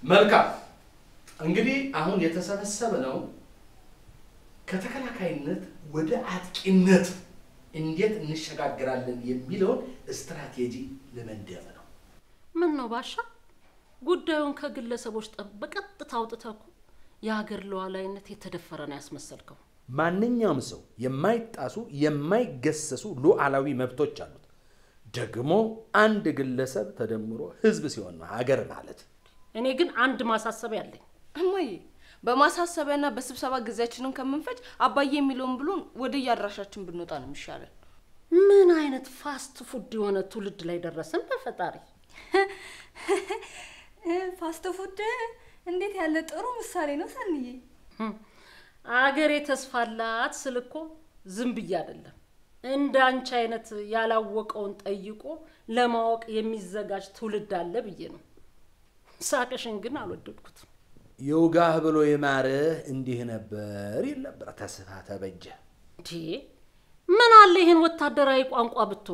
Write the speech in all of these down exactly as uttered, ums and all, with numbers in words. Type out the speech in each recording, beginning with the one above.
መልካም እንግዲህ አሁን የተሰበሰበ ነው ከተከላካይነት ወደ አጥቂነት እንዴት እንሸጋግራለን የሚለው ስትራቴጂ ለመንደፍ ነው። ምን ነው ባሻ ጉዳዩን ከግለሰቦች በቀጥታ አውጥተው የሀገር ሉዓላዊነት የተደፈረ ነው ያስመሰልከው። ማንኛውም ሰው የማይጣሱ የማይገሰሱ ሉዓላዊ መብቶች አሉት። ደግሞ አንድ ግለሰብ ተደምሮ ህዝብ ሲሆን ነው ሀገር ማለት። እኔ ግን አንድ ማሳሰቢያ አለኝ። እማዬ በማሳሰቢያና በስብሰባ ጊዜያችንን ከመንፈጅ አባዬ የሚለውን ብሎን ወደ ያድራሻችን ብንወጣ ነው የሚሻለው። ምን አይነት ፋስት ፉድ የሆነ ትውልድ ላይ ደረሰን በፈጣሪ። ፋስት ፉድ እንዴት ያለ ጥሩ ምሳሌ ነው ሰንዬ። አገሬ ተስፋላት ስልኮ ዝም ብዬ አይደለም እንዳንቺ አይነት ያላወቀውን ጠይቆ ለማወቅ የሚዘጋጅ ትውልድ አለ ብዬ ነው። ሳቀሽን ግን አልወደድኩትም። የውጋህ ብሎ የማርህ እንዲህ ነበር ይል ነበር ተስፋ ተበጀ። እንዴ ምን አለ ይሄን ወታደራዊ ቋንቋ ብቶ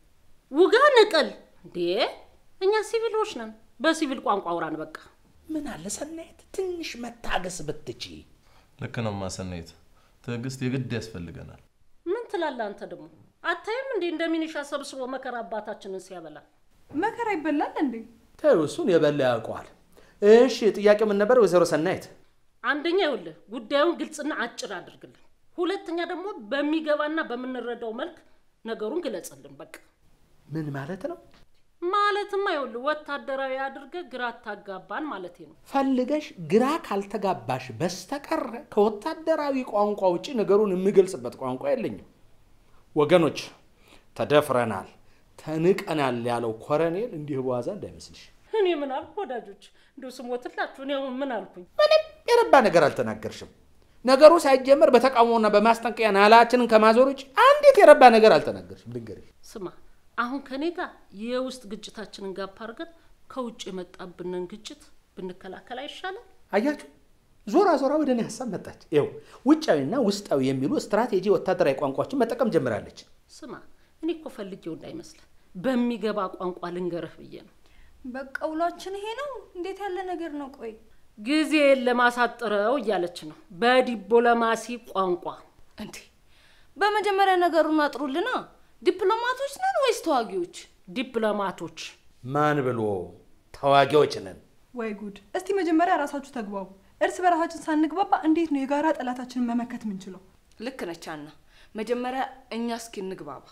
ውጋ ንቀል እንዴ እኛ ሲቪሎች ነን በሲቪል ቋንቋ አውራን በቃ። ምን አለ ሰናይት ትንሽ መታገስ ብትጪ። ልክ ነው ማሰናይት ትዕግስት የግድ ያስፈልገናል። ምን ትላለህ አንተ ደግሞ አታይም እንዴ እንደሚኒሻ ሰብስቦ መከራ አባታችንን ሲያበላ። መከራ ይበላል እንዴ? ተውሱን የበላ ያውቀዋል። እሺ ጥያቄው ምን ነበር ወይዘሮ ሰናይት? አንደኛ ይኸውልህ ጉዳዩን ግልጽና አጭር አድርግልን። ሁለተኛ ደግሞ በሚገባና በመንረዳው መልክ ነገሩን ግለጽልን በቃ። ምን ማለት ነው? ማለትማ ይኸውልህ ወታደራዊ አድርገ ግራ ታጋባን ማለቴ ነው። ፈልገሽ ግራ ካልተጋባሽ በስተቀር ከወታደራዊ ቋንቋ ውጪ ነገሩን የሚገልጽበት ቋንቋ የለኝም። ወገኖች ተደፍረናል ተንቀናል ያለው ኮሎኔል እንዲህ በዋዛ እንዳይመስልሽ። እኔ ምን አልኩ ወዳጆች? እንደው ስሞትላችሁ እኔ ምን አልኩኝ? ምንም የረባ ነገር አልተናገርሽም። ነገሩ ሳይጀመር በተቃውሞና በማስጠንቀቂያ ናላችንን ከማዞር ውጪ አንዲት የረባ ነገር አልተናገርሽም። ልንገርሽ ስማ አሁን ከኔ ጋር የውስጥ ግጭታችንን ጋር አድርገን ከውጭ የመጣብንን ግጭት ብንከላከል አይሻልም? አያችሁ ዞራ ዞራ ወደኔ ሐሳብ መጣች። ይኸው ውጫዊና ውስጣዊ የሚሉ ስትራቴጂ ወታደራዊ ቋንቋዎችን መጠቀም ጀምራለች። ስማ እኔ እኮ ፈልጌው እንዳይመስል በሚገባ ቋንቋ ልንገርህ ብዬ ነው። በቃ ውሏችን ይሄ ነው። እንዴት ያለ ነገር ነው? ቆይ ጊዜ ለማሳጥረው እያለች ነው በዲፕሎማሲ ቋንቋ። እንዴ በመጀመሪያ ነገሩን አጥሩልና ዲፕሎማቶች ነን ወይስ ተዋጊዎች? ዲፕሎማቶች። ማን ብሎ ተዋጊዎች ነን? ወይ ጉድ! እስቲ መጀመሪያ ራሳችሁ ተግባቡ። እርስ በራሳችን ሳንግባባ እንዴት ነው የጋራ ጠላታችንን መመከት ምንችለው? ልክ ነቻና መጀመሪያ እኛ እስኪ እንግባባ።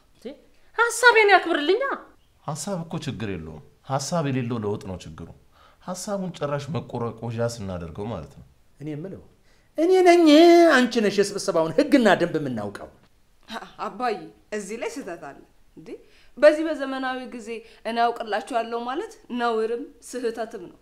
ሐሳቤን ያክብርልኛ። ሐሳብ እኮ ችግር የለውም። ሐሳብ የሌለው ለውጥ ነው ችግሩ። ሐሳቡን ጭራሽ መቆረቆዣ ስናደርገው ማለት ነው። እኔ የምለው እኔ ነኝ አንቺ ነሽ የስብሰባውን ህግና ደንብ የምናውቀው። አባዬ እዚህ ላይ ስህተት አለ እንዴ? በዚህ በዘመናዊ ጊዜ እኔ አውቅላችኋለሁ ማለት ነውርም ስህተትም ነው።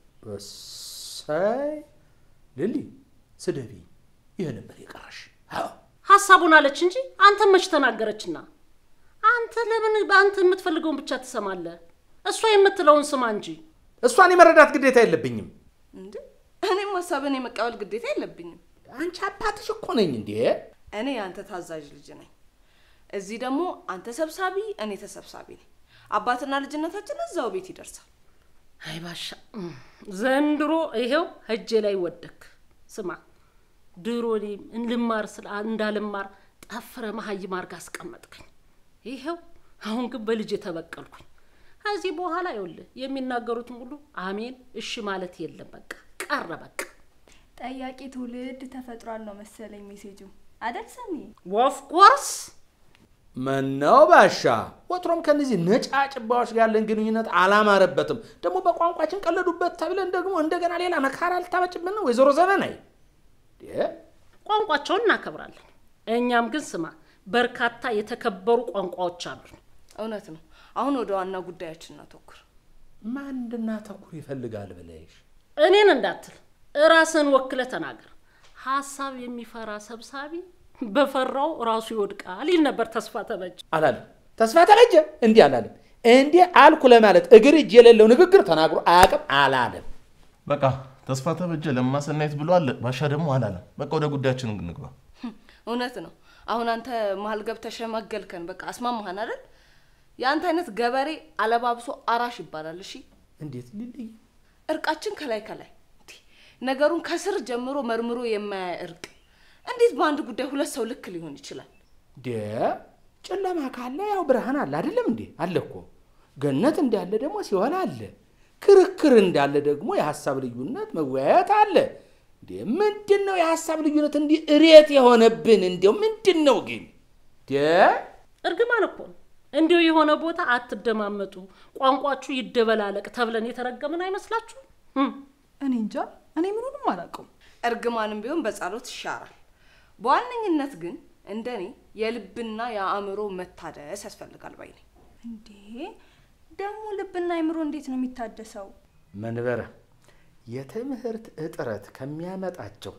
እሰይ ልሊ ስደቢ ይሄ ነበር የቀረሽ። አዎ ሐሳቡን አለች እንጂ አንተ መች ተናገረችና? አንተ ለምን በአንተ የምትፈልገውን ብቻ ትሰማለህ? እሷ የምትለውን ስማ እንጂ። እሷን የመረዳት ግዴታ የለብኝም እንዴ? እኔም ሐሳብን የመቀበል ግዴታ የለብኝም። አንቺ አባትሽ እኮ ነኝ እንዴ? እኔ አንተ ታዛዥ ልጅ ነኝ። እዚህ ደግሞ አንተ ሰብሳቢ እኔ ተሰብሳቢ ነኝ። አባትና ልጅነታችን እዛው ቤት ይደርሳል። አይ ባሻ ዘንድሮ ይሄው ሄጄ ላይ ወደክ። ስማ ድሮኔ እንልማር ስለ እንዳልማር ጠፍረ መሀይም አርጋ አስቀመጥከኝ። ይሄው አሁን ግን በልጅ ተበቀልኩኝ። ከዚህ በኋላ ይኸውልህ የሚናገሩት ሙሉ አሜን እሺ ማለት የለም በቃ ቀረ በቃ። ጠያቂ ትውልድ ተፈጥሯል ነው መሰለኝ ሜሴጁ አይደል ሰሚ? ኦፍ ኮርስ ምነው ባሻ ወትሮም ከነዚህ ነጫጭባዎች ጋር ያለን ግንኙነት አላማረበትም። ደግሞ በቋንቋችን ቀለዱበት ተብለን ደግሞ እንደገና ሌላ መካራ ልታመጭብን ነው ወይዘሮ ዘበናይ? ቋንቋቸውን እናከብራለን። እኛም ግን ስማ በርካታ የተከበሩ ቋንቋዎች አሉ። እውነት ነው። አሁን ወደ ዋና ጉዳያችን እናተኩር። ማን እንድናተኩር ይፈልጋል ብለሽ? እኔን እንዳትል ራስን ወክለ ተናገር። ሐሳብ የሚፈራ ሰብሳቢ በፈራው ራሱ ይወድቃል ይል ነበር ተስፋ ተበጀ። አላለም ተስፋ ተበጀ እንዲህ አላለም። እንዲህ አልኩ ለማለት እግር እጅ የሌለው ንግግር ተናግሮ አያውቅም አላለም። በቃ ተስፋ ተበጀ ለማሰናየት ብሏል። ባሻ ደግሞ አላለም። በቃ ወደ ጉዳያችን እንግባ። እውነት ነው። አሁን አንተ መሃል ገብተህ ሸመገልከን በቃ አስማማህን አይደል? ያንተ አይነት ገበሬ አለባብሶ አራሽ ይባላል። እሺ እንዴት ልልይ እርቃችን ከላይ ከላይ እንዴ ነገሩን ከስር ጀምሮ መርምሮ የማያርቅ እንዴት በአንድ ጉዳይ ሁለት ሰው ልክ ሊሆን ይችላል? ደ ጨለማ ካለ ያው ብርሃን አለ አይደለም እንዴ? አለ እኮ ገነት እንዳለ ደግሞ ሲሆን አለ ክርክር እንዳለ ደግሞ የሐሳብ ልዩነት መወያየት አለ። እንዴ ምንድነው የሐሳብ ልዩነት እንዴ እሬት የሆነብን? እንዴው ምንድነው ግን? ደ እርግማን እኮ እንዴው የሆነ ቦታ አትደማመጡ ቋንቋችሁ ይደበላለቅ ተብለን የተረገመን አይመስላችሁ? እኔ እንጃ እኔ ምኑንም አላውቅም። እርግማንም ቢሆን በጸሎት ይሻራል። በዋነኝነት ግን እንደኔ የልብና የአእምሮ መታደስ ያስፈልጋል ባይ ነኝ። እንዴ ደግሞ ልብና አእምሮ እንዴት ነው የሚታደሰው? መንበረ የትምህርት እጥረት ከሚያመጣቸው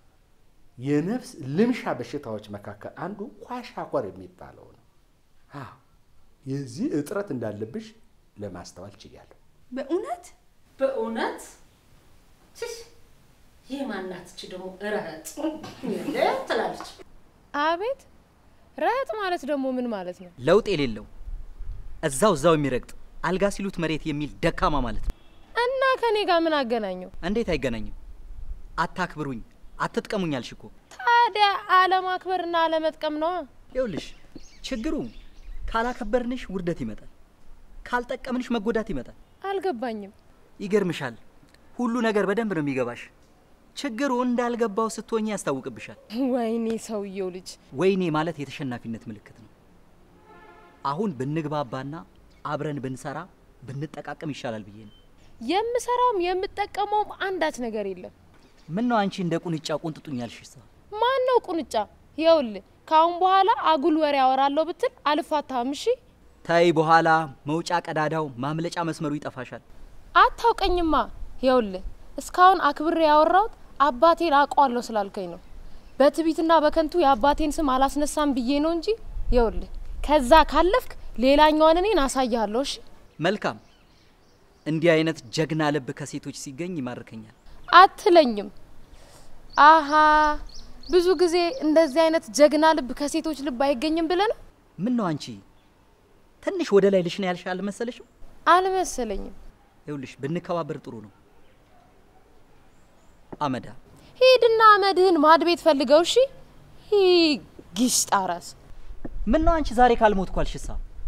የነፍስ ልምሻ በሽታዎች መካከል አንዱ ኳሻኮር የሚባለው ነው። አዎ የዚህ እጥረት እንዳለብሽ ለማስተዋል ችያለሁ። በእውነት በእውነት ትሽ የማናት እቺ ደግሞ ረህጥ እንዴ ትላለች። አቤት ረህጥ ማለት ደግሞ ምን ማለት ነው? ለውጥ የሌለው እዛው እዛው የሚረግጥ አልጋ ሲሉት መሬት የሚል ደካማ ማለት ነው። እና ከኔ ጋር ምን አገናኘው? እንዴት አይገናኝም? አታክብሩኝ አትጥቀሙኝ አልሽ እኮ። ታዲያ አለማክበርና አለመጥቀም ነው። ይኸውልሽ ችግሩ ካላከበርንሽ ውርደት ይመጣል፣ ካልጠቀምንሽ መጎዳት ይመጣል። አልገባኝም። ይገርምሻል ሁሉ ነገር በደንብ ነው የሚገባሽ። ችግሩ እንዳልገባው ስትሆኚ ያስታውቅብሻል። ወይኔ ሰውየው ልጅ። ወይኔ ማለት የተሸናፊነት ምልክት ነው። አሁን ብንግባባና አብረን ብንሰራ ብንጠቃቀም ይሻላል ብዬ ነው። የምሰራውም የምጠቀመውም አንዳች ነገር የለም። ምን ነው አንቺ እንደ ቁንጫ ቁንጥጡኛልሽሳ? ማን ነው ቁንጫ? ይኸውልህ ካሁን በኋላ አጉል ወሬ አወራለሁ ብትል አልፋታም። እሺ ታይ በኋላ መውጫ ቀዳዳው ማምለጫ መስመሩ ይጠፋሻል። አታውቀኝማ። ይኸውልህ እስካሁን አክብሬ ያወራሁት አባቴን አውቀዋለሁ ስላልከኝ ነው። በትቢትና በከንቱ የአባቴን ስም አላስነሳም ብዬ ነው እንጂ ይኸውልህ ከዛ ካለፍክ ሌላኛውን እኔን አሳያለሁ። እሺ መልካም። እንዲህ አይነት ጀግና ልብ ከሴቶች ሲገኝ ይማርከኛል። አትለኝም? አሃ ብዙ ጊዜ እንደዚህ አይነት ጀግና ልብ ከሴቶች ልብ አይገኝም ብለህ ነው? ምን ነው አንቺ ትንሽ ወደ ላይ ልሽ ነው ያልሽ አልመሰለሽም? አልመሰለኝም። ይኸውልሽ ብንከባበር ጥሩ ነው። አመዳ ሂድና አመድህን ማድ ቤት ፈልገው። እሺ ሂ ጊሽጣራስ። ምን ነው አንቺ ዛሬ ካልሞትኩ አልሽሳ?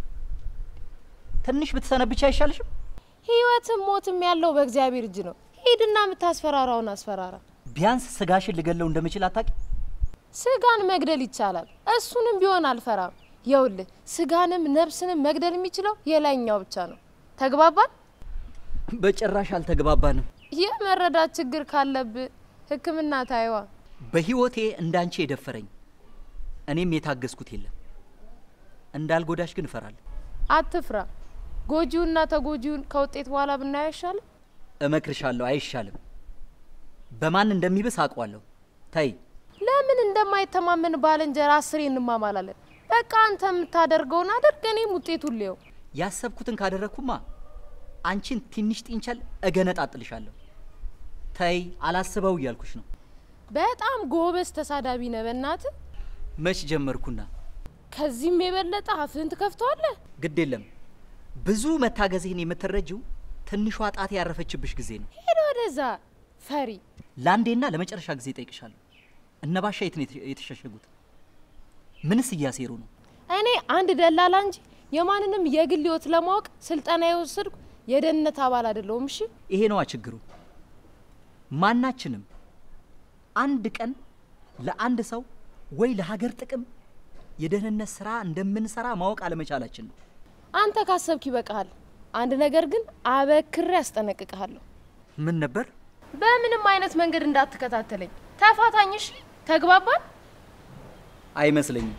ትንሽ ብትሰነብቻ አይሻልሽም? ህይወትም ሞትም ያለው በእግዚአብሔር እጅ ነው። ሂድና የምታስፈራራውን አስፈራራ። ቢያንስ ስጋሽን ልገለው እንደምችል አታቂ? ስጋን መግደል ይቻላል። እሱንም ቢሆን አልፈራም። ይኸውልህ ስጋንም ነፍስንም መግደል የሚችለው የላይኛው ብቻ ነው። ተግባባን? በጭራሽ አልተግባባንም። የመረዳት ችግር ካለብህ ህክምና ታይዋ። በህይወቴ እንዳንቺ የደፈረኝ እኔም የታገስኩት የለም። እንዳልጎዳሽ ግን እፈራለሁ። አትፍራ። ጎጂውና ተጎጂውን ከውጤት በኋላ ብናየው አይሻልም? እመክርሻለሁ አይሻልም። በማን እንደሚብስ አውቀዋለሁ። ታይ ለምን እንደማይተማመን ባልንጀራ አስሬ እንማማላለን። በቃ አንተ የምታደርገውን አድርግ፣ እኔም ውጤቱን ልየው። ያሰብኩትን ካደረኩማ አንቺን ትንሽ ጢንቻል እገነጣጥልሻለሁ። ታይ አላስበው እያልኩሽ ነው። በጣም ጎበዝ ተሳዳቢ ነህ በእናትህ። መች ጀመርኩና? ከዚህም የበለጠ አፍህን ትከፍተዋለህ። ግድ የለም ብዙ መታገዝህን የምትረጂው ትንሿ ጣቴ ያረፈችብሽ ጊዜ ነው። ሄዶ ወደዛ ፈሪ። ለአንዴና ለመጨረሻ ጊዜ ጠይቅሻለሁ። እነባሻ የት ነው የተሸሸጉት? ምንስ እያሴሩ ነው? እኔ አንድ ደላላ እንጂ የማንንም የግል ህይወት ለማወቅ ስልጠና የወሰድኩ የደህንነት አባል አይደለሁም። እሺ ይሄ ነዋ ችግሩ። ማናችንም አንድ ቀን ለአንድ ሰው ወይ ለሀገር ጥቅም የደህንነት ስራ እንደምንሰራ ማወቅ አለመቻላችን ነው። አንተ ካሰብክ ይበቃል። አንድ ነገር ግን አበክሬ አስጠነቅቅሃለሁ። ምን ነበር? በምንም አይነት መንገድ እንዳትከታተለኝ። ተፋታኝሽ። ተግባባን? አይመስለኝም።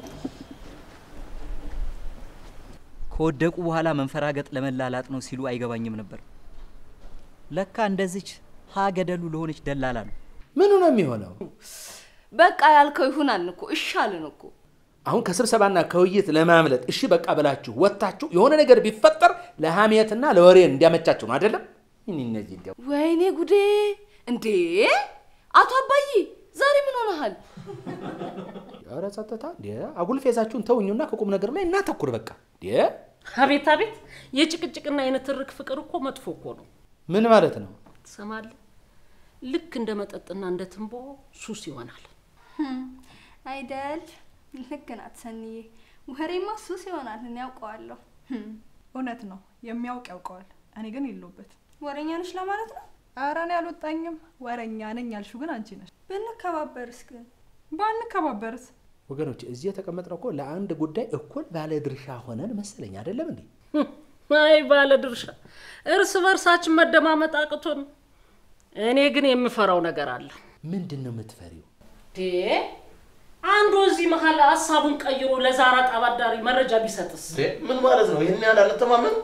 ከወደቁ በኋላ መንፈራገጥ ለመላላጥ ነው ሲሉ አይገባኝም ነበር። ለካ እንደዚች ሀገደሉ ለሆነች ደላላ ነው። ምኑ ነው የሚሆነው? በቃ ያልከው ይሁናል እኮ እሻልን እኮ። አሁን ከስብሰባና ከውይይት ለማምለጥ እሺ በቃ ብላችሁ ወጣችሁ የሆነ ነገር ቢፈጠር ለሃሚያትና ለወሬ እንዲያመቻችሁ ነው አይደለም? ምን እነዚህ እንዴ? ወይኔ ጉዴ! እንዴ አቶ አባዬ ዛሬ ምን ሆነሃል? ኧረ ጸጥታ እንዴ! አጉል ፌዛችሁን ተውኙና ከቁም ነገር ላይ እናተኩር በቃ። እንዴ አቤት አቤት! የጭቅጭቅና የንትርክ ፍቅር እኮ መጥፎ እኮ ነው። ምን ማለት ነው? ትሰማለህ? ልክ እንደ መጠጥና እንደ ትንቦ ሱስ ይሆናል አይደል? ልክ ናት ሰኒዬ። ወሬማ ሱስ ይሆናል እኔ ያውቀዋለሁ። እውነት ነው የሚያውቅ ያውቀዋል። እኔ ግን የለውበት። ወሬኛ ነሽ ለማለት ነው? ኧረ እኔ አልወጣኝም። ወሬኛ ነኝ ያልሽው ግን አንቺ ነሽ። ብንከባበርስ ግን? ባንከባበርስ? ወገኖች እዚህ የተቀመጥነው እኮ ለአንድ ጉዳይ እኩል ባለ ድርሻ ሆነን መሰለኝ አይደለም እንዴ? አይ ባለ ድርሻ እርስ በርሳችን መደማመጥ አቅቶን። እኔ ግን የምፈራው ነገር አለ። ምንድነው የምትፈሪው? ዴ አንዱ እዚህ መሀል ሐሳቡን ቀይሮ ለዛራ ጣባዳሪ መረጃ ቢሰጥስ? ምን ማለት ነው? ይሄን ያህል አልተማመን?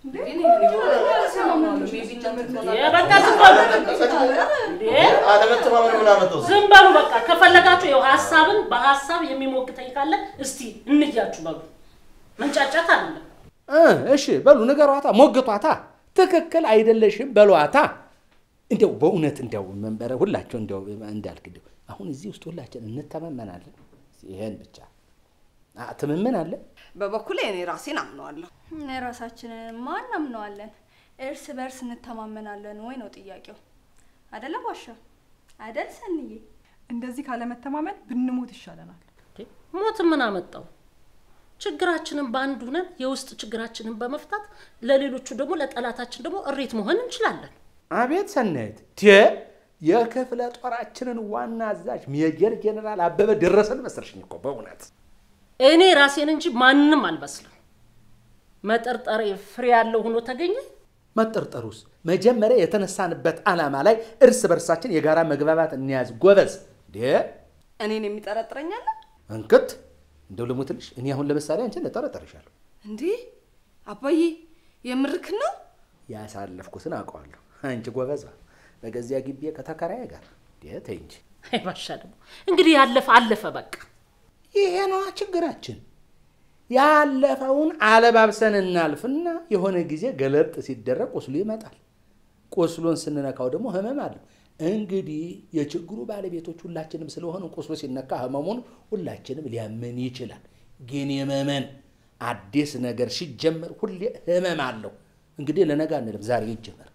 በቃ ዝም በሉ። አለመተማመን ምን አመጣው? ዝም በሉ በቃ። ከፈለጋችሁ ይኸው ሐሳብን በሐሳብ የሚሞግተኝ ካለ እስቲ እንያችሁ በሉ። መንጫጫት አይደለም። እሺ በሉ ንገሯታ፣ ሞግቷታ። ትክክል አይደለሽም በሏታ። እንደው በእውነት እንደው መንበረ ሁላችሁ እንደው እንዳልክ እንደው አሁን እዚህ ውስጥ ሁላችን እንተማመናለን። ይሄን ብቻ አትምምን አለ። በበኩሌ እኔ ራሴን አምነዋለሁ። እኔ ራሳችንን ማን አምነዋለን? እርስ በርስ እንተማመናለን ወይ ነው ጥያቄው። አይደለ ባሻ? አይደል ሰንዬ? እንደዚህ ካለ መተማመን ብንሞት ይሻለናል። ሞት ምን አመጣው? ችግራችንን ባንዱ ነን የውስጥ ችግራችንን በመፍታት ለሌሎቹ ደግሞ ለጠላታችን ደግሞ እሬት መሆን እንችላለን። አቤት ሰናይት ቴ የክፍለ ጦራችንን ዋና አዛዥ ሜጀር ጀነራል አበበ ደረሰን መስርሽኝ እኮ በእውነት እኔ ራሴን እንጂ ማንንም አልበስለም። መጠርጠሬ ፍሬ ያለው ሆኖ ተገኘ። መጠርጠሩስ መጀመሪያ የተነሳንበት ዓላማ ላይ እርስ በርሳችን የጋራ መግባባት እንያዝ ጎበዝ። ዴ እኔን የሚጠረጥረኛል እንክት እንደው ለሞትልሽ እኔ አሁን ለምሳሌ አንቺን ለጠረጠርሻለሁ እንዴ? አባዬ የምርክ ነው? ያሳለፍኩትን አውቀዋለሁ። አንቺ ጎበዝ በገዚያ ግቢ ከተከራየ ጋር ዴ እንጂ አይ ባሻ ደግሞ እንግዲህ ያለፈ አለፈ በቃ። ይሄ ነው ችግራችን። ያለፈውን አለባብሰን እናልፍና የሆነ ጊዜ ገለጥ ሲደረግ ቁስሉ ይመጣል። ቁስሉን ስንነካው ደግሞ ህመም አለው። እንግዲህ የችግሩ ባለቤቶች ሁላችንም ስለሆነ ቁስሉ ሲነካ ህመሙን ሁላችንም ሊያመን ይችላል። ግን የመመን አዲስ ነገር ሲጀመር ሁሌ ህመም አለው። እንግዲህ ለነገ አንልም፣ ዛሬ ይጀመር።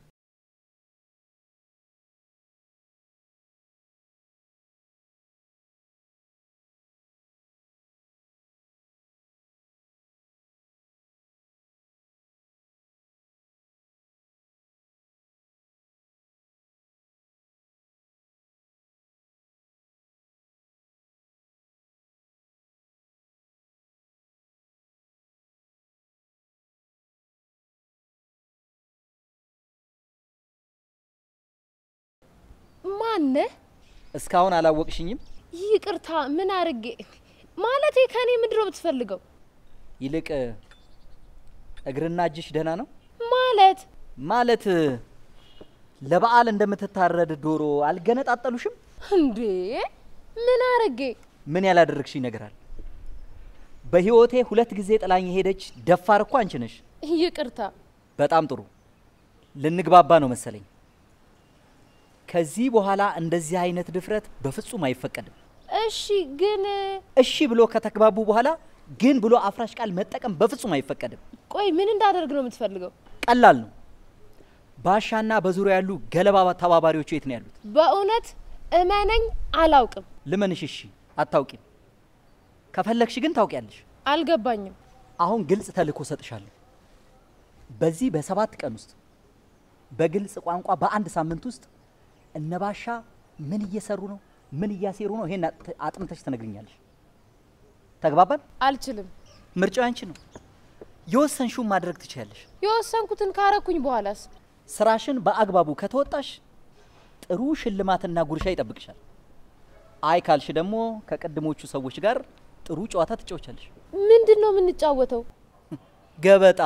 ማነ? እስካሁን አላወቅሽኝም? ይቅርታ ምን አርጌ ማለቴ ከኔ ምድሮ ብትፈልገው? ይልቅ እግርና እጅሽ ደህና ነው? ማለት ማለት ለበዓል እንደምትታረድ ዶሮ አልገነጣጠሉሽም እንዴ? ምን አርጌ? ምን ያላደረግሽኝ ነገር አለ? በህይወቴ ሁለት ጊዜ ጥላኝ ሄደች ደፋር እኮ አንቺ ነሽ። ይቅርታ። በጣም ጥሩ ልንግባባ ነው መሰለኝ። ከዚህ በኋላ እንደዚህ አይነት ድፍረት በፍጹም አይፈቀድም። እሺ ግን እሺ ብሎ ከተግባቡ በኋላ ግን ብሎ አፍራሽ ቃል መጠቀም በፍጹም አይፈቀድም። ቆይ ምን እንዳደርግ ነው የምትፈልገው? ቀላል ነው። ባሻና በዙሪያ ያሉ ገለባ ተባባሪዎች የት ነው ያሉት? በእውነት እመነኝ አላውቅም። ልመንሽ? እሺ አታውቂም። ከፈለግሽ ግን ታውቂያለሽ። አልገባኝም። አሁን ግልጽ ተልእኮ ሰጥሻለሁ። በዚህ በሰባት ቀን ውስጥ በግልጽ ቋንቋ በአንድ ሳምንት ውስጥ እነባሻ ምን እየሰሩ ነው ምን እያሴሩ ነው ይሄን አጥምተሽ ትነግሪኛለሽ። ተግባባን? አልችልም። ምርጫው አንቺ ነው። የወሰንሽው ማድረግ ትችያለሽ። የወሰንኩትን ካረኩኝ በኋላስ? ስራሽን በአግባቡ ከተወጣሽ ጥሩ ሽልማትና ጉርሻ ይጠብቅሻል። አይ ካልሽ ደግሞ ከቀድሞቹ ሰዎች ጋር ጥሩ ጨዋታ ትጫወቻለሽ። ምንድነው የምንጫወተው? ገበጣ።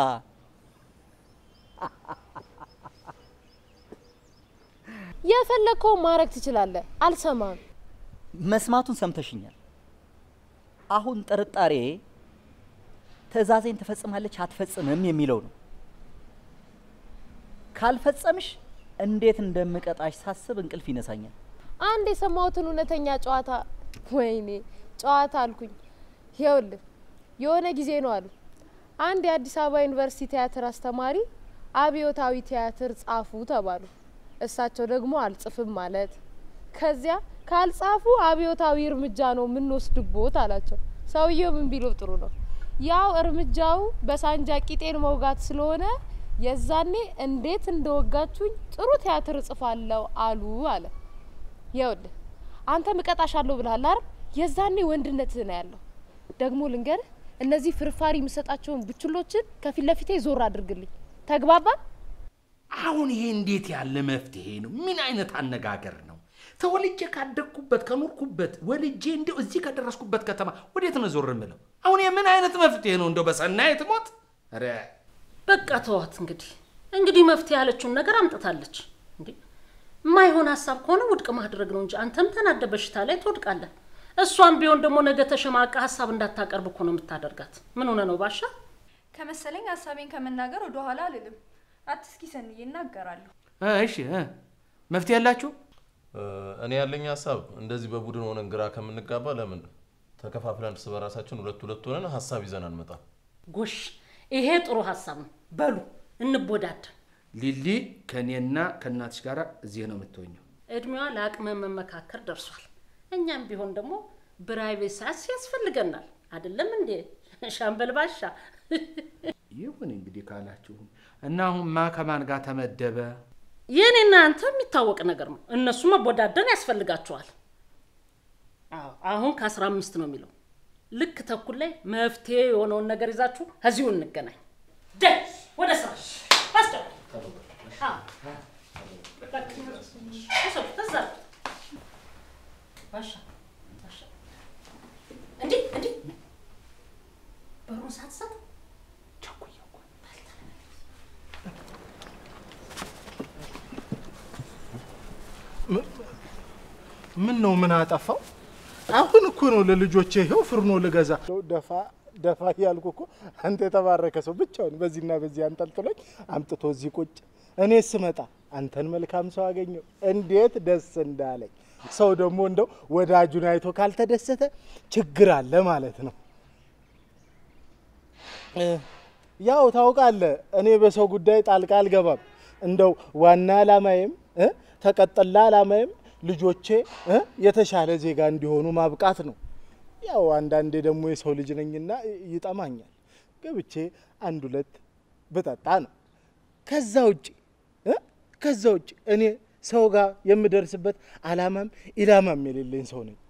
የፈለከው ማረግ ትችላለህ። አልሰማም። መስማቱን ሰምተሽኛል። አሁን ጥርጣሬ ትዕዛዜን ትፈጽማለች አትፈጽምም የሚለው ነው። ካልፈጸምሽ እንዴት እንደምቀጣሽ ሳስብ እንቅልፍ ይነሳኛል። አንድ የሰማሁትን እውነተኛ ጨዋታ ወይኔ ጨዋታ አልኩኝ። ይኸውልህ የሆነ ጊዜ ነው አሉ አንድ የአዲስ አበባ ዩኒቨርሲቲ ቲያትር አስተማሪ አብዮታዊ ቲያትር ጻፉ ተባሉ። እሳቸው ደግሞ አልጽፍም ማለት ከዚያ ካልጻፉ አብዮታዊ እርምጃ ነው ምን ወስድቦት አላቸው ሰውየው ምን ቢሉ ጥሩ ነው ያው እርምጃው በሳንጃ ቂጤን መውጋት ስለሆነ የዛኔ እንዴት እንደወጋችሁኝ ጥሩ ቲያትር ጽፋለው አሉ አለ ይወድ አንተ መቀጣሻለሁ ብለሃል አይደል የዛኔ ወንድነት ነው ያለው ደግሞ ልንገር እነዚህ ፍርፋሪ ምሰጣቸውን ብችሎችን ከፊት ለፊቴ ዞር አድርግልኝ ተግባባን አሁን ይሄ እንዴት ያለ መፍትሄ ነው ምን አይነት አነጋገር ነው ተወልጄ ካደኩበት ከኖርኩበት ወልጄ እንደው እዚህ ከደረስኩበት ከተማ ወዴት ነው ዞር ምለው አሁን የምን አይነት መፍትሄ ነው እንደው በሰናይት ሞት አረ በቃ ተዋት እንግዲህ እንግዲህ መፍትሄ ያለችውን ነገር አምጥታለች እንዴ ማይሆን ሐሳብ ከሆነ ውድቅ ማድረግ ነው እንጂ አንተም ተናደ በሽታ ላይ ትወድቃለህ እሷም ቢሆን ደግሞ ነገ ተሸማቀ ሐሳብ እንዳታቀርብ እኮ ነው የምታደርጋት ምን ሆነ ነው ባሻ ከመሰለኝ ሐሳቤን ከመናገር ወደ ኋላ አልልም አትስኪ ሰንዬ እናገራለሁ እሺ መፍትሄ ያላችሁ እኔ ያለኝ ሐሳብ እንደዚህ በቡድን ሆነን ግራ ከምንጋባ ለምን ተከፋፍለን ስበራሳችን ሁለት ሁለት ሆነን ሐሳብ ይዘን አንመጣ ጎሽ ይሄ ጥሩ ሐሳብ ነው በሉ እንቦዳድ ሊሊ ከኔና ከናትሽ ጋራ እዚህ ነው የምትሆኘው እድሜዋ ለአቅመ መመካከር ደርሷል እኛም ቢሆን ደግሞ ፕራይቬሲ ያስፈልገናል አይደለም እንዴ ሻምበል ባሻ ይሁን እንግዲህ ካላችሁ እና አሁን ማ ከማን ጋር ተመደበ የኔና አንተ የሚታወቅ ነገር ነው እነሱ መቦዳደን ያስፈልጋቸዋል አዎ አሁን ከ15 ነው የሚለው ልክ ተኩል ላይ መፍትሄ የሆነውን ነገር ይዛችሁ እዚሁ እንገናኝ ደስ ወደ ስራ አስተው አዎ እሱ ተዛ ባሻ ባሻ እንዴ እንዴ በሩን ሳትሰጥ ቸኩየው ምን ነው ምን አጠፋው አሁን እኮ ነው ለልጆቼ ይሄው ፍርኖ ልገዛ ደፋ ደፋ ያልኩ እኮ አንተ ተባረከ ሰው ብቻውን በዚህና በዚህ አንጠልጥሎኝ አምጥቶ እዚህ ቁጭ እኔ ስመጣ አንተን መልካም ሰው አገኘው እንዴት ደስ እንዳለኝ ሰው ደግሞ እንደው ወዳጁን አይቶ ካልተደሰተ ችግር አለ ማለት ነው ያው ታውቃለህ እኔ በሰው ጉዳይ ጣልቃ አልገባም እንደው ዋና አላማዬም ተቀጥላ አላማዬም ልጆቼ የተሻለ ዜጋ እንዲሆኑ ማብቃት ነው ያው አንዳንዴ ደግሞ የሰው ልጅ ነኝና ይጣማኛል ገብቼ አንድ ሁለት በጣጣ ነው ከዛ ውጪ ከዛ ውጪ እኔ ሰው ጋር የምደርስበት አላማም ኢላማም የሌለኝ ሰው ነኝ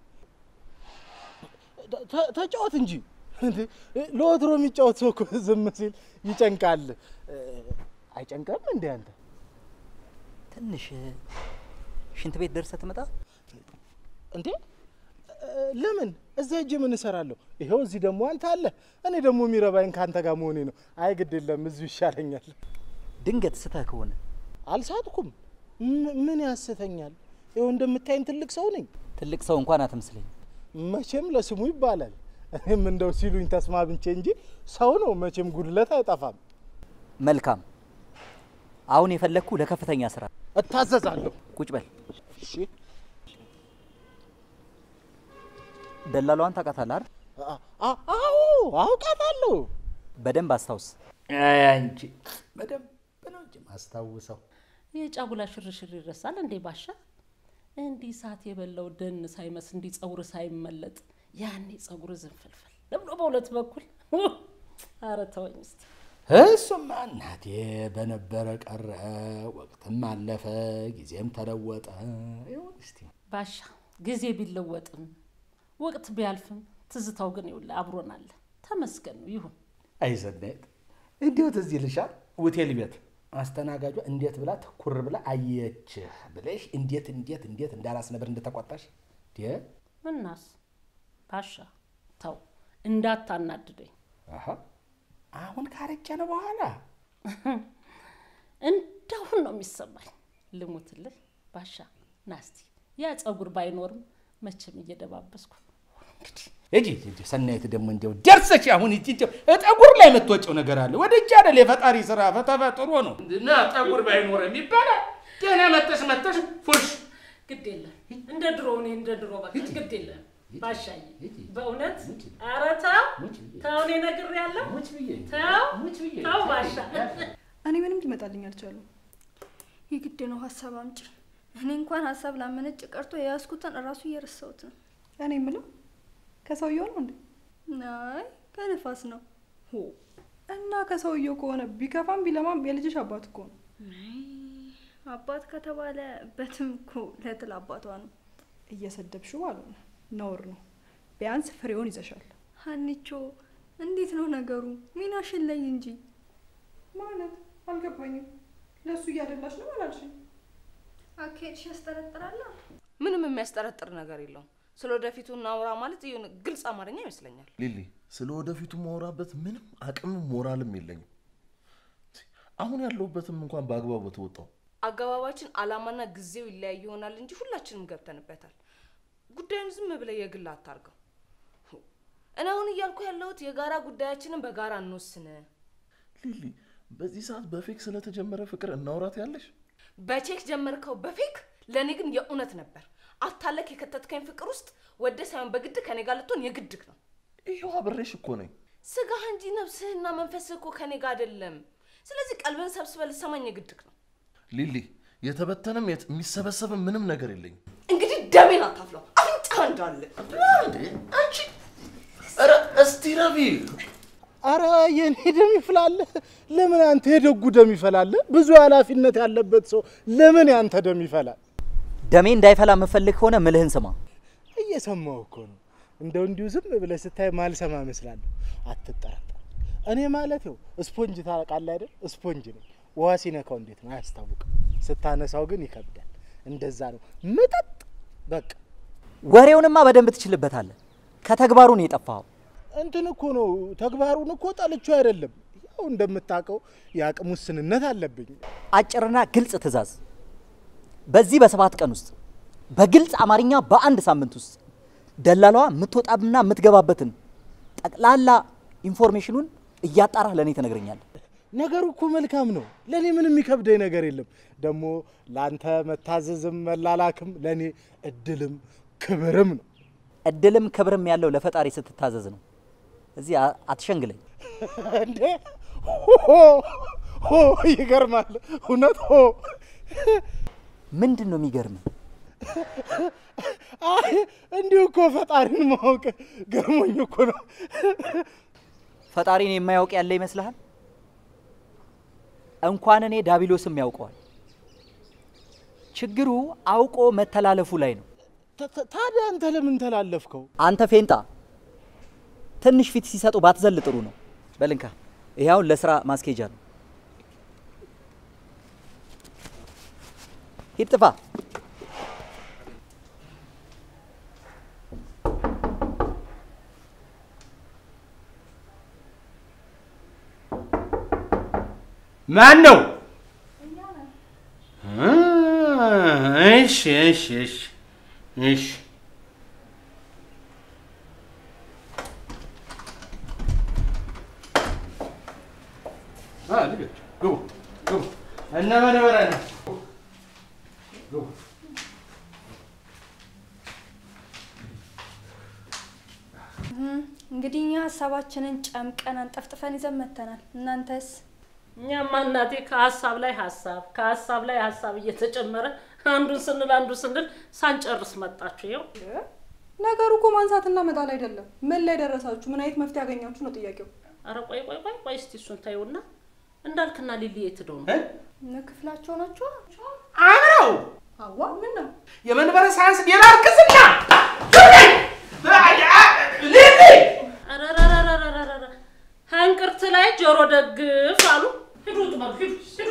ተጫወት እንጂ ለወትሮ የሚጫወት ሰው እኮ ዝም ሲል ይጨንቃል አይጨንቀም እንዴ አንተ ትንሽ ሽንት ቤት ደርሰህ ትመጣ እንዴ ለምን እዛ እጄ ምን እሰራለሁ ይሄው እዚህ ደግሞ አንተ አለ እኔ ደግሞ የሚረባኝ ካንተ ጋር መሆኔ ነው አይ ግድ የለም እዚሁ ይሻለኛል ድንገት ስተህ ከሆነ አልሳትኩም ምን ያስተኛል ይሄው እንደምታይን ትልቅ ሰው ነኝ ትልቅ ሰው እንኳን አትመስለኝ መቼም ለስሙ ይባላል እኔም እንደው ሲሉኝ ተስማምቼ እንጂ ሰው ነው መቼም ጉድለት አይጠፋም መልካም አሁን የፈለኩ ለከፍተኛ ስራ እታዘዛለሁ ቁጭ በል እሺ ደላሏን ታውቃታለህ አይደል አዎ አውቃታለሁ በደንብ አስታውስ አይ አንቺ በደንብ ነው እንጂ ማስታውሰው የጫጉላ ሽርሽር ይረሳል እንዴ ባሻ እንዲ ሳት የበለው ደን ሳይመስ እንዲ ጸጉር ሳይመለጥ ያኔ ጸጉር ዝንፍልፍል ለብሎ በሁለት በኩል አረ ተወኝ እስቲ እሱማ እናቴ በነበረ ቀረ ወቅትም አለፈ ጊዜም ተለወጠ ይሁን እስቲ ባሻ ጊዜ ቢለወጥም ወቅት ቢያልፍም ትዝታው ግን ይውል አብሮናል ተመስገን ነው ይሁን አይሰደት እንዴው ተዚህ ልሻል ሆቴል ቤት አስተናጋጇ እንዴት ብላ ተኩር ብላ አየች ብለሽ እንዴት እንዴት እንዴት እንዳራስ ነበር እንደተቆጣሽ ዲ ምናስ ባሻ ተው እንዳታናድደኝ አሃ አሁን ካረጨነ በኋላ እንደው ነው የሚሰማኝ ልሙትልህ ባሻ ናስቲ ያ ጸጉር ባይኖርም መቼም እየደባበስኩ እንግዲህ እጂ እጂ ሰናይት ደሞ እንደው ደርሰሽ አሁን እጂ ጸጉር ላይ መጥወጨው ነገር አለ ወደጃ አይደል የፈጣሪ ስራ ፈተፈጥሮ ነው እና ጸጉር ባይኖርም ይባላል ደና መተሽ መተሽ ፉሽ ግድ የለም እንደ ድሮ ነው እንደ ድሮ በቃ ግድ የለም ባሻይ በእውነት ኧረ ተው ተው እኔ ነግሬያለሁ ተው ተው ባሻ እኔ ምንም ሊመጣልኝ አልቻለም ይግድ ነው ሐሳብ አምጪ እኔ እንኳን ሐሳብ ላመነጭ ቀርቶ ያስኩትን ራሱ እየረሳሁት ነው እኔ የምለው ከሰውየው ነው እንዴ ናይ ከነፋስ ነው ሆ እና ከሰውየው ከሆነ ቢከፋም ቢለማም የልጅሽ አባት እኮ ነው አባት ከተባለ በትም እኮ ለትል አባቷ ነው እየሰደብሽው አልሆነ ነውር ነው ቢያንስ ፍሬውን ይዘሻል ሀኒቾ እንዴት ነው ነገሩ ሚናሽን ላይ እንጂ ማለት አልገባኝም ለሱ እያደላሽ ነው አላልሽኝ አኬሽ ያስጠረጥራል ምንም የሚያስጠረጥር ነገር የለውም ስለወደፊቱ እናውራ ማለት ይሁን ግልጽ አማርኛ ይመስለኛል ሊሊ ስለወደፊቱ ማውራበት ምንም አቅም ሞራልም የለኝም አሁን ያለውበትም እንኳን ባግባቡ ተወጣው አገባባችን አላማና ጊዜው ይለያይ ይሆናል እንጂ ሁላችንም ገብተንበታል ጉዳዩን ዝም ብለ የግል አታርገው እኔ አሁን እያልኩ ያለሁት የጋራ ጉዳያችንን በጋራ እንወስነ ሊሊ በዚህ ሰዓት በፌክ ስለተጀመረ ፍቅር እናውራት ያለሽ በቼክ ጀመርከው በፌክ ለኔ ግን የኡነት ነበር አታለክ የከተትከኝ ፍቅር ውስጥ ወደ ሳይሆን በግድ ከኔ ጋር ልትሆን የግድክ ነው ይሄው አብሬሽ እኮ ነኝ ስጋህ እንጂ ነፍስህና መንፈስህ እኮ ከኔ ጋር አይደለም ስለዚህ ቀልብን ሰብስበህ ልሰማኝ የግድክ ነው ሊሊ የተበተነም የሚሰበሰብ ምንም ነገር የለኝም እንግዲህ ደሜን አታፍለው አፍንጫ እንዳለ አንቺ አረ እስቲ ረቢ አረ የኔ ደም ይፈላል ለምን አንተ የደጉ ደም ይፈላል ብዙ ኃላፊነት ያለበት ሰው ለምን ያንተ ደም ይፈላል ደሜ እንዳይፈላ መፈልክ ሆነ ምልህን ስማ እየሰማው እኮ ነው እንደው እንዲው ዝም ብለህ ስታይ ማልሰማ መስላለሁ አትጠራጠር እኔ ማለት ነው ስፖንጅ ታረቃለህ አይደል ስፖንጅ ነው ውሃ ሲነካው እንዴት ነው አያስታውቅም ስታነሳው ግን ይከብዳል እንደዛ ነው መጠጥ በቃ ወሬውንማ በደንብ ትችልበታለህ ከተግባሩ ነው የጠፋው እንትን እኮ ነው ተግባሩን እኮ ጣልቼው አይደለም ያው እንደምታቀው ያቅም ውስንነት አለብኝ አጭርና ግልጽ ትእዛዝ በዚህ በሰባት ቀን ውስጥ በግልጽ አማርኛ በአንድ ሳምንት ውስጥ ደላላዋ ምትወጣብና ምትገባበትን ጠቅላላ ኢንፎርሜሽኑን እያጣራ ለኔ ተነግረኛለህ ነገሩ እኮ መልካም ነው ለኔ ምንም ይከብደኝ ነገር የለም ደሞ ላንተ መታዘዝም መላላክም ለኔ እድልም ክብርም ነው እድልም ክብርም ያለው ለፈጣሪ ስትታዘዝ ነው እዚህ አትሸንግለኝ እንዴ ሆ ሆ ይገርማል እውነት ሆ ምንድነው የሚገርም አይ እንዲሁ እኮ ፈጣሪን ማወቅ ገርሞኝ እኮ ነው ፈጣሪን የማያውቅ ያለ ይመስልሃል እንኳን እኔ ዳቢሎስም ያውቀዋል ችግሩ አውቆ መተላለፉ ላይ ነው ታዲያ አንተ ለምን ተላለፍከው አንተ ፌንጣ ትንሽ ፊት ሲሰጡ ባትዘል ጥሩ ነው በልንካ ይሄው ለስራ ማስኬጃ ነው ሂጥፋ ማን ነው እሺ እሺ እሺ እሺ አ ልጅ ጎ ጎ እና ማን ወራና ጎ እንግዲህ እኛ ሐሳባችንን ጨምቀን አንጠፍጥፈን ይዘን መተናል እናንተስ እኛማ እናቴ ከሐሳብ ላይ ሐሳብ ከሐሳብ ላይ ሐሳብ እየተጨመረ አንዱን ስንል አንዱን ስንል ሳንጨርስ መጣችሁ ይው ነገሩ እኮ ማንሳትና መጣል አይደለም ምን ላይ ደረሳችሁ ምን አይነት መፍትሄ ያገኛችሁ ነው ጥያቄው አረ ቆይ ቆይ ቆይ ቆይ እስቲ እሱን ታዩና እንዳልክና ሊሊ የትደው ነው ነክፍላቸው ናቸው አምረው አዋ ምን ነው የመንበረ ሳይንስ ዴላ አርክስና ሊሊ አረረረረረረ ሃንቅርት ላይ ጆሮ ደግፍ አሉ ሂዱት ማለት ሂዱ